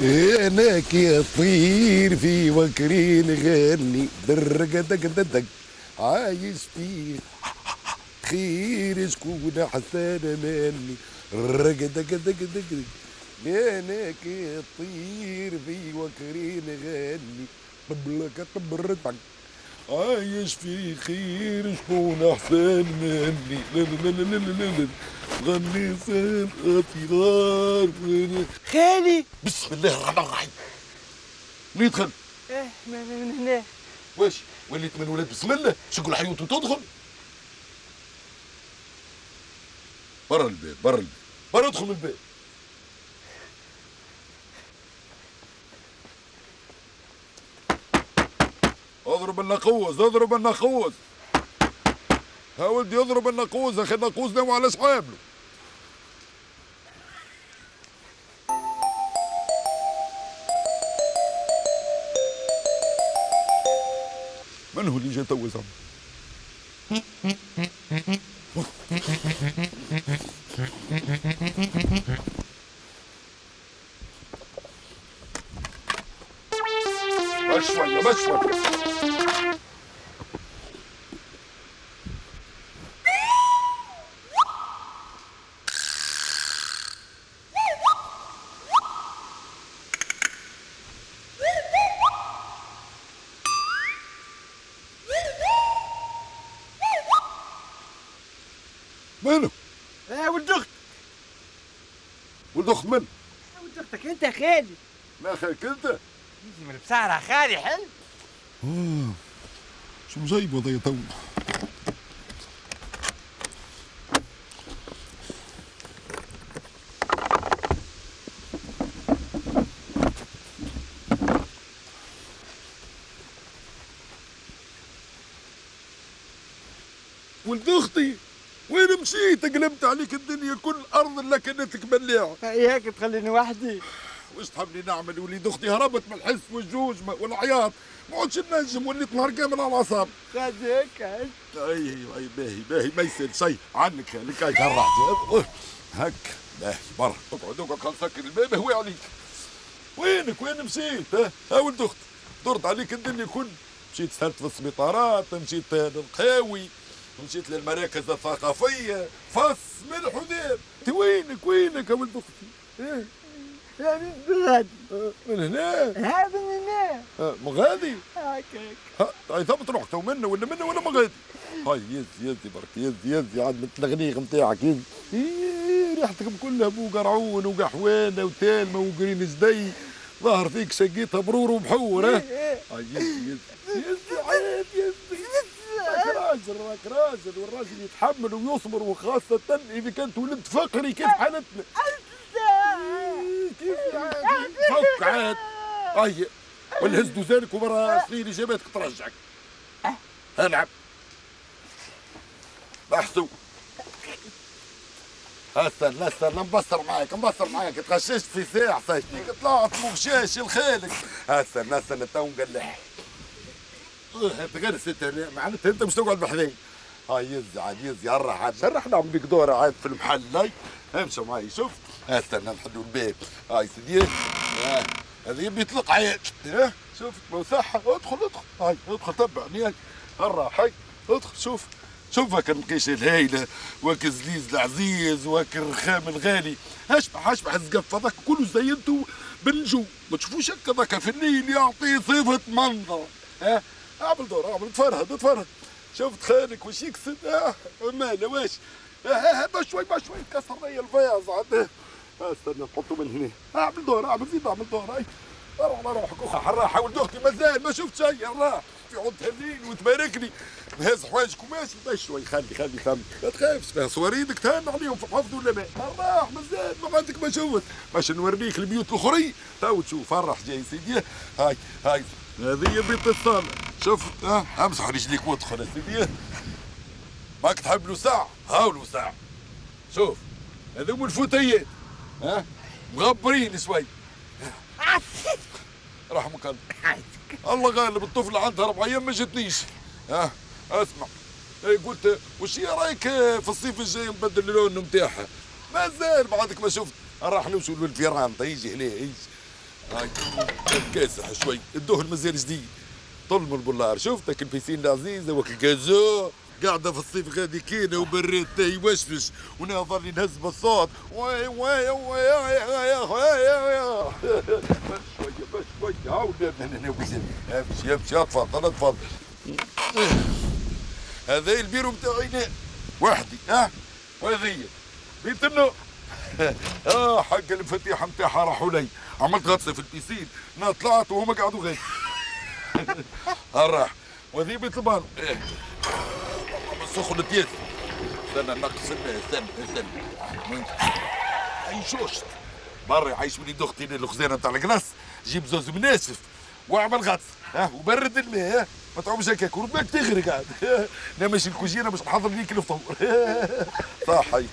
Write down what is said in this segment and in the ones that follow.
هناك يطير في وكرين غني درق دق دق عايش فيه خير شكون احسن مني رق دق دق دق دق هناك يطير في وكرين غني طبلك طبرتك عايش في خير شكون احسن مني لا لا لا لا لا لا غني سال اطيار خالي. بسم الله الرحمن الرحيم. مين يدخل؟ من هنا. واش وليت من ولاد بسم الله شكون حيوت وتدخل؟ برا الباب برا الباب برا ادخل من الباب. اضرب الناقوس اضرب الناقوس. ها ولدي اضرب الناقوس اخي الناقوس ناوي على صحابه. من هو اللي جا تو زعما؟ بس شوية بس شوية. ماله؟ ولد اختك. ولد اخت من؟ ولد اختك انت يا خالي. ما خالك انت؟ يجي من بسعرها خالي حل. شو جايبه ضي تو؟ ولد اختي وين مشيت؟ قلبت عليك الدنيا كل ارض الا كانتك بلاعه. هيك تخليني وحدي. واش تحبني نعمل؟ وليد اختي هربت من الحس والجوج والعياط ما عدتش نجم وليت نهار كامل على الاعصاب. غادي هيك. اي باهي ما يصير شيء عنك لك هاي هالراحه هك باهي برا اقعد اقعد خل نسكر الباب هوي عليك. وينك وين مشيت؟ ها ولد اختي درت عليك الدنيا كل مشيت سهرت في السبيطارات مشيت للقهاوي مشيت للمراكز الثقافيه فص ملح وداب. وينك يا ولد اختي؟ من غادي. من هنا؟ ها من هنا. مغادي؟ هكاك. هاي ثبت روح تو منه ولا مغادي؟ هاي يزي برك يزي عاد مثل الغنيغ نتاعك يزي. ريحتكم كلها بو قرعون وقحوانه وتالمه وقرين زدي ظهر فيك شقيتها برور وبحور. ها هاي يزي عاد يزي. راك راجل والراجل يتحمل ويصبر وخاصة إذا كنت ولد فقري كيف حالتنا. كيف عاد فك عاد. هاي والهز دوزانك وبرا صغير اجاباتك ترجعك. العب احسو. استنى مبصر معاك تغششت في ساعة سايتني طلعت مغشاش لخالك. استنى تو نقلح. تقرس انت معناتها انت مش تقعد بحذاي. هاي يزي عاد شرح نعمل بيك دورة عاد في المحل. هاي امشي معي شوف. استنى نحلوا الباب. هاي سيدي هذا يبي يطلق عيال. شوف صحة ادخل هاي ادخل تبعني. هاي الراحة هاي ادخل شوف هاك المقيشة الهايلة واك الزليز العزيز واك الرخام الغالي. اشبح الزقف هذاك كله زينته بالنجوم ما تشوفوش هكا ذاك في الليل يعطي صفة منظر. اعمل دور تفرهد شفت خالك واش يكسب. ماله واش بشوي كسر لي الفياض عاد. استنى نحطه من هنا. اعمل دور هاي روح على روحك. الراحه ولد اختي مازال ما شفت شيء. الراح في عود تهنيني وتباركني نهز حوايجك وماشي بشوي. خلي فهمت ما تخافش فيها صواريدك تهان عليهم في الحفظ ولا ما. الراح مازال ما عندك ما شفت باش نوريك البيوت الاخرين تو تشوف. الراح جاي سيدي. هاي هذه بيت الصالة شفت. امسح رجليك وادخل يا سيدي. ماك تحب له ساعة هاولو ساعة. شوف هذوم الفوتيات مغبرين شوي. رحمك الله غالب الطفل عندها 4 ايام ما جتنيش. اسمع قلت وش هي رايك في الصيف الجاي نبدل اللون نتاعها؟ مازال بعدك ما شفت. راح نوصل للفيراندا يجي هنا هاي كاسح شوي الدهن مازال جديد. طل من البولار شفتك البيسين العزيزه وك الكازو قاعده في الصيف غادي كينه وبريت يوشوش وانا ظلي نهز بالصوت وي وي وي بس شويه عاود امشي تفضل تفضل. هذا البيرو بتاعي وحدي وهذه بنت النوم. حق المفاتيح نتاعها راحوا لي عملت غطسه في البيسين انا طلعت وهما قعدوا غير. راح وذي بيت البانو سخنة يد. استنى نقص الماء استنى عيشوش برا يعيش وليد اختي الخزانه نتاع القلاص جيب زوز مناشف واعمل غطس وبرد الماء ما تعومش هكاك ورباك تغرق قاعد. انا ماشي الكوجينه باش نحضر ليك الفطور. صحيت.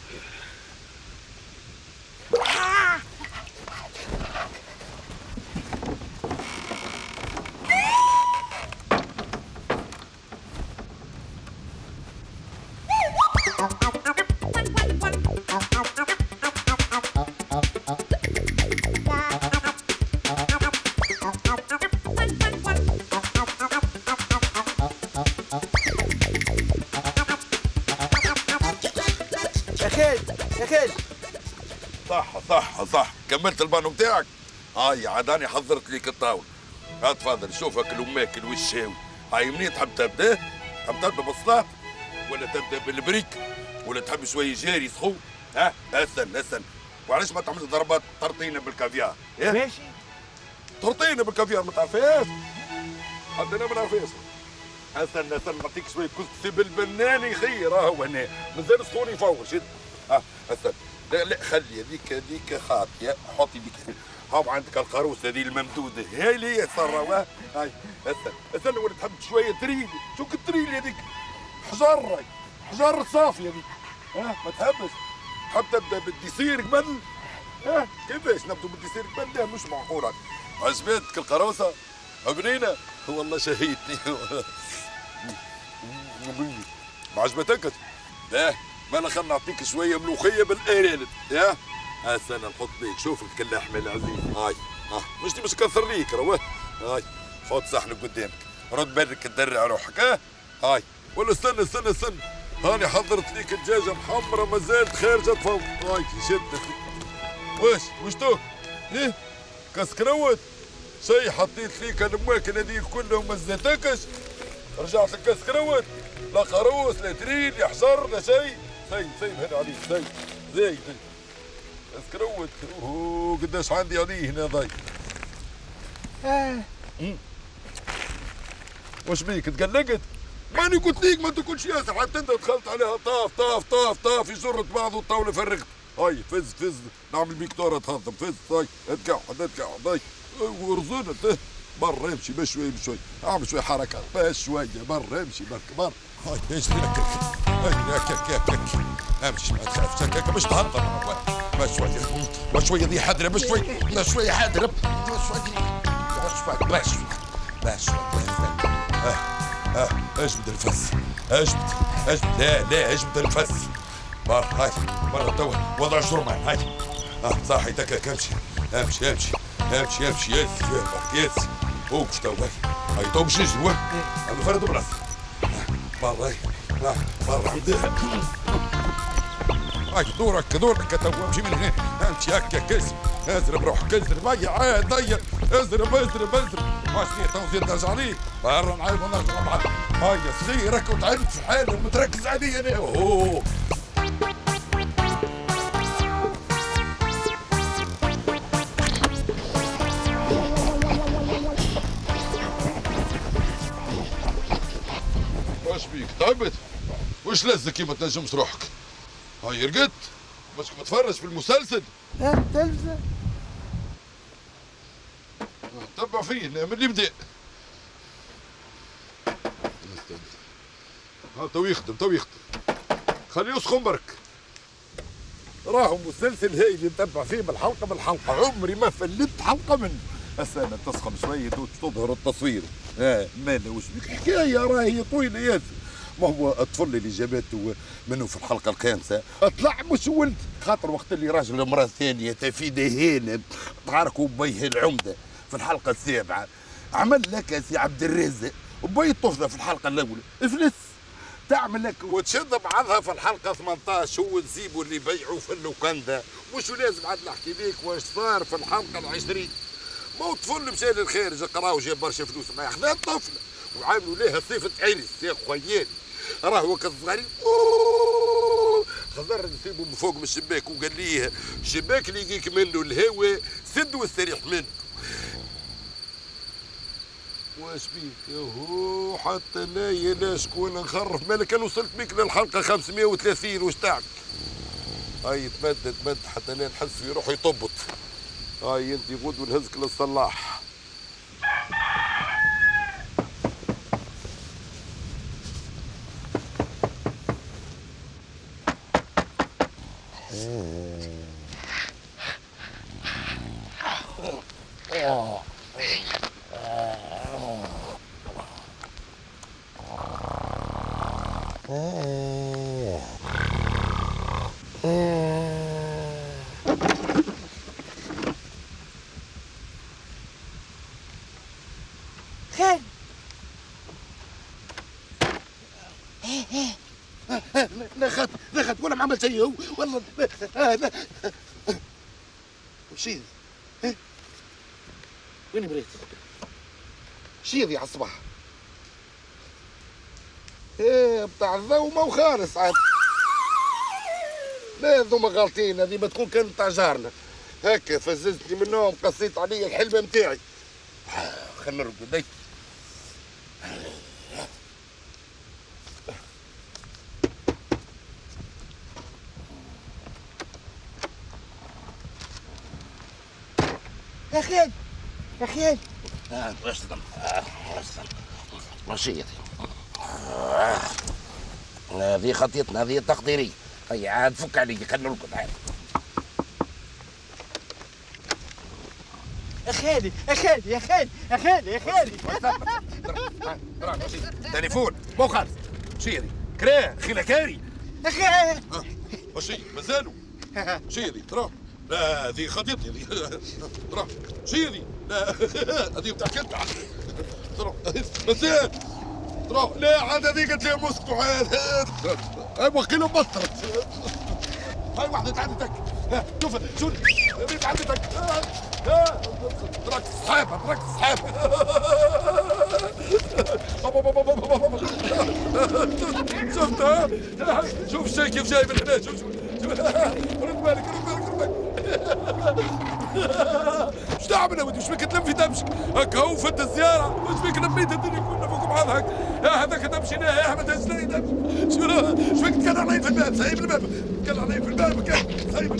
يا خالد صح كملت البانو بتاعك. هاي عاداني حضرت ليك الطاولة. تفضل شوفك الأماكن والشاوي. هاي منين تحب تبدا؟ تحب تبدا بالصلاة ولا تبدا بالبريك ولا تحب شوية جاري سخون؟ استنى وعلاش ما تعملش ضربات طرطينة بالكافيار؟ ماشي. طرطينة بالكافيار ما تعرفهاش؟ حتى أنا ما نعرفهاش. استنى نعطيك شوية كسكسي بالبناني خير هو هنا مازال سخون يفور شد. استنى لا خلي هذيك خاطيه حطي ديك هاو عندك القاروسه هذه الممدوده هاي اللي هي الصراوه. هاي استنى ولا تحب شويه تريلي شوك التريلي هذيك حجر صافي هذيك. ما تحبش تحب تبدا بالديسير قبل. كيفاش نبدو بالديسير قبل؟ لا مش معقول. عجبتك القاروسه بنينه؟ والله شهيتني. ما عجبتكش؟ لا ما خلنا نعطيك شويه ملوخيه بالارانب. استنى نحط ليك شوفك كاللحمه العزيز. هاي مش كثر ليك رواه. هاي حط صحنك قدامك رد بالك تدرع روحك. هاي ولا استنى هاني حضرت ليك الدجاجه محمره ما زالت خارجه تفوق. هاي شدت واش توك؟ كسكروت شي حطيت ليك الاماكن هذيك كلهم ما زاتكش رجعت لك كسكروت لا خروس لا تريد لا حجر لا شيء. سيب هنا عليك زي كسكروت. قداش عندي عليه هنا ضايق. واش بيك تقلقت؟ ماني قلت ليك ما تكونش ياسر حتى انت دخلت عليها طاف يجرت بعض والطاوله فرغت. هاي فز نعمل بيك دورة تهضم فز. هاي اتقعد هاي ورزونة برا امشي بشوي اعمل شوي حركات بس شويه برا امشي برا. هاي ايش لك هاي امشي ما تخافش هكاك باش تهضم. بشويه ذي حدره بشويه حدره بشويه اجبد الفس اجبد لا اجبد الفس برا توا وضع جرمان. هاي صاحي تكاك امشي يس اوقف توا. هاي تو باش نجري هذا فرد براسك برا عندها. هاي دورك توا امشي من هنا امشي هكا كسر ازرب روحك ازرب ضيع ازرب ماشي تو زيد نرجع عليك برا نعاود ونرجع مع بعض. هاي صغيرك وتعرف في حالك ومتركز علي انا. واش بيك تعبت؟ واش لازك كيما تنجمش روحك؟ هاي رقدت؟ ماشك متفرج في المسلسل؟ التلفزة تبع فيه من اللي بدا. تو يخدم خليه يسخن برك. راهو مسلسل هاي اللي نتبع فيه بالحلقه عمري ما فلت حلقه منه. استنى تسخن شويه تظهر التصوير. ماله وش بيك حكايه راهي طويله ياسر ما هو الطفل اللي جابته منه في الحلقه الخامسه طلع مش ولد، خاطر وقت اللي راجل المراه الثانيه تفيده هانم تعاركوا بيه العمده في الحلقه السابعه، عمل لك يا سي عبد الرازق وبي الطفله في الحلقه الاولى افلس، تعمل لك وتشد بعضها في الحلقه 18 وتسيبوا اللي يبيعوا في اللوكاندا، مش لازم عاد نحكي ليك واش صار في الحلقه العشرين. ما هو طفل مشى للخارج قرا وجاب برشا فلوس ما ياخذها الطفله وعاملوا ليها صفه عرس يا خوياني، راهو كالصغير خضر نسيبه من فوق من الشباك وقال ليه الشباك اللي يجيك منه الهواء سد واستريح منه. واش بيك ياهو حتى انايا لا شكون نخرف مالك انا وصلت بيك للحلقه 530 واش تعمل؟ هاي تمد حتى انا نحس في روحي يطبط. هاي انت غدوه نهزك للصلاح. خالد لا خد ولا ما عمل شيء هو والله لا. وشيذ وين بريت؟ شيذي على الصباح بتاع الضوء ما هو خالص عاد. لا ذوما غالطين، هذه ما تكون كانت بتاع جارنا هكا فززتني من النوم قصيت علي الحلبه نتاعي. خلينا نرقد. يا خالد يا خالد اسلم مشيتي هذه خطيتنا هذه تقديريه. هيا عاد فك علي خلينا نرقد عاد. يا خالد يا خالد يا خالد يا خالد يا خالد تليفون مو خالص شيري كراه خلكاري يا خالد وشي مازالوا شيري ترى لا هذه خطيتي هذه ترى شيري لا هذه بتاع كنت ترى مازال ترى لا عاد هذه قالت لي مسكتوا هاي وكيله بطلت هاي واحده تعدتك شوف شو تعدتك تراك سحابه تراك سحابه شفتها شوف الشيء كيف جاي من هنا شوف رد بالك ايش تعمل يا ودي ايش بك تلم في دمشق هكا هو فت الزياره وايش بك لميت الدنيا كلها فوق بعضها هذاك تمشي يا احمد هزلي شو ايش بك تكلم علي في الباب سايب الباب تكلم علي في الباب سايب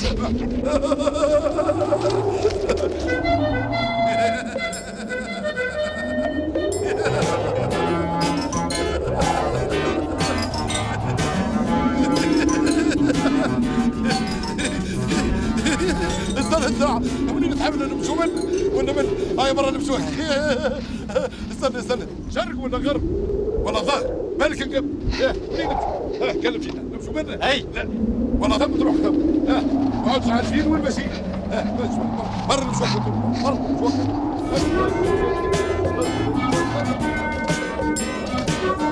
استنى الساعة منين نتحمل نمشوا ولا من هاي مرة نمشوا استنى شرق ولا غرب ولا ظهر مالك منين نمشوا كلم فينا نمشوا منا اي لا ولا ثم تروح ثم ما عادش عارفين وين ماشيين مرة نمشوا مرة نمشوا